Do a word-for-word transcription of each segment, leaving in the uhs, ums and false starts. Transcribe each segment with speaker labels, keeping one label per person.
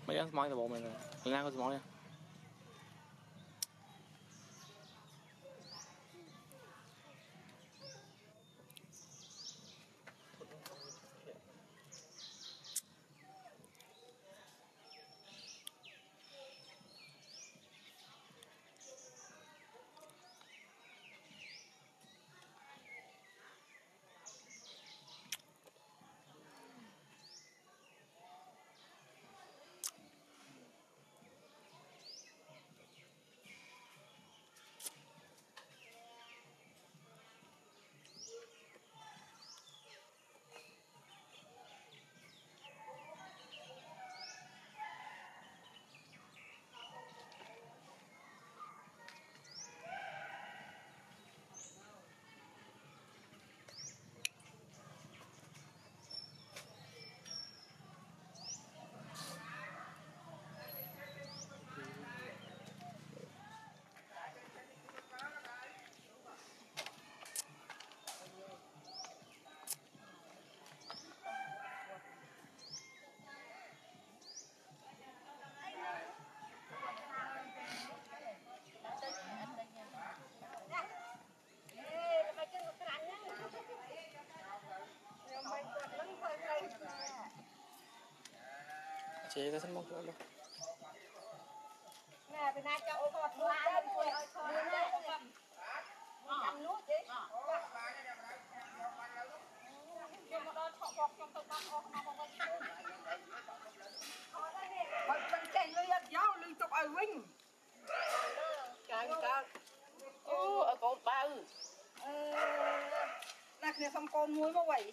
Speaker 1: mấy cái mỏi là bộ mình rồi, lần nào có mỏi nha. Chị ta xin mong luôn.
Speaker 2: Nè, bên này cho ô cọt nuôi lên nuôi ơi thôi. Chăm nuôi chứ. Nhưng mà đó thọ bọc trong tông bọc ô nó không có thẳng. Bật bên trên lưới ớt gió lưới tục ở Vinh. Trời trời.
Speaker 3: Ô, ở con bao.
Speaker 2: Nè kia xong con nuôi mà vậy.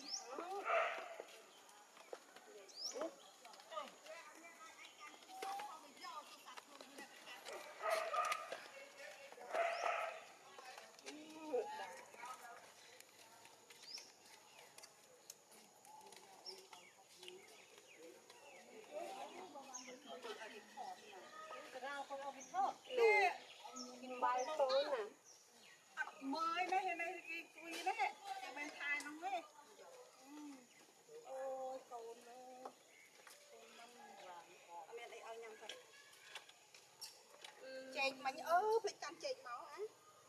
Speaker 3: Bài tối nè.
Speaker 2: Mới đấy, này cái quy đấy. Cái bên thai nó ấy. Ôi con ơi. Con năm vàng có. Mẹ đây ao nhầm thôi. Chèn bánh ớ, phải chăn chèn máu á.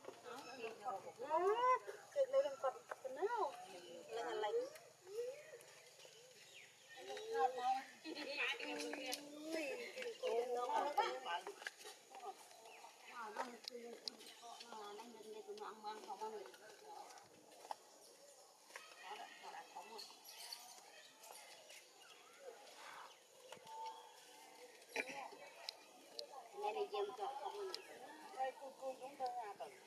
Speaker 2: Chèn đây làm Phật cái nào. Là nhà lạnh.
Speaker 3: Nghe này dừng cho không.
Speaker 2: Đây cô cô cũng đang à tận.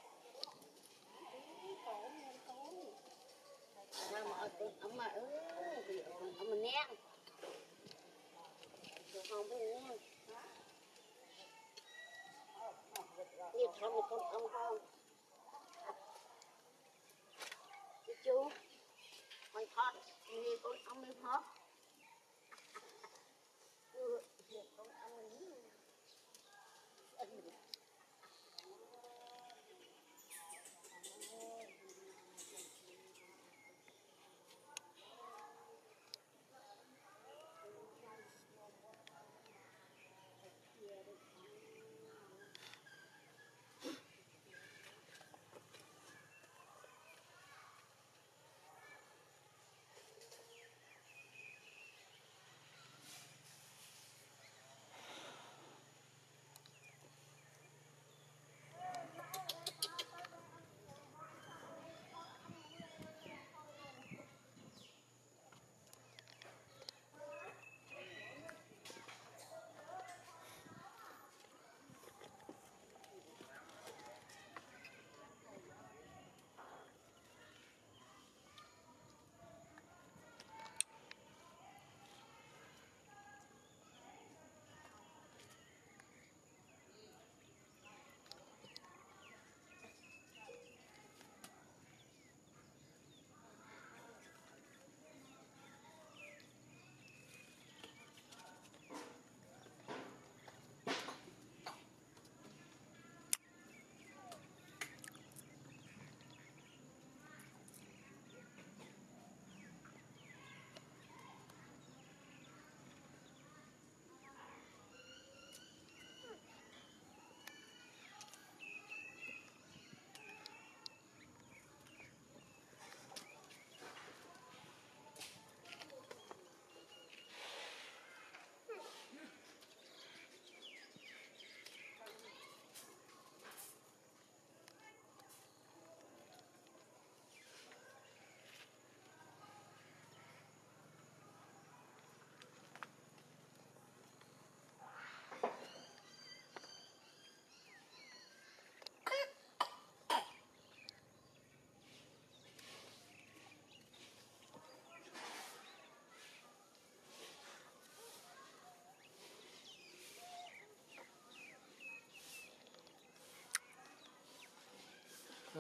Speaker 2: Có nên có.
Speaker 3: Mà mà ông mà ơi, ông mà nén. Được không biết nén. Nhiệt không một con ông không. Chú, con thoát, như con ông mới thoát. Ừ, con ông ấy.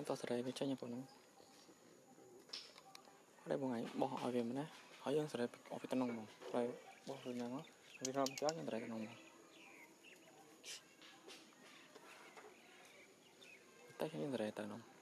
Speaker 1: to sợi với cho nhà bọn nó đây một ngày bỏ hỏi về mình á hỏi dân sợi ở phía tây nông rồi bỏ rồi nhà nó vì sao chó như vậy nông tay như vậy tây nông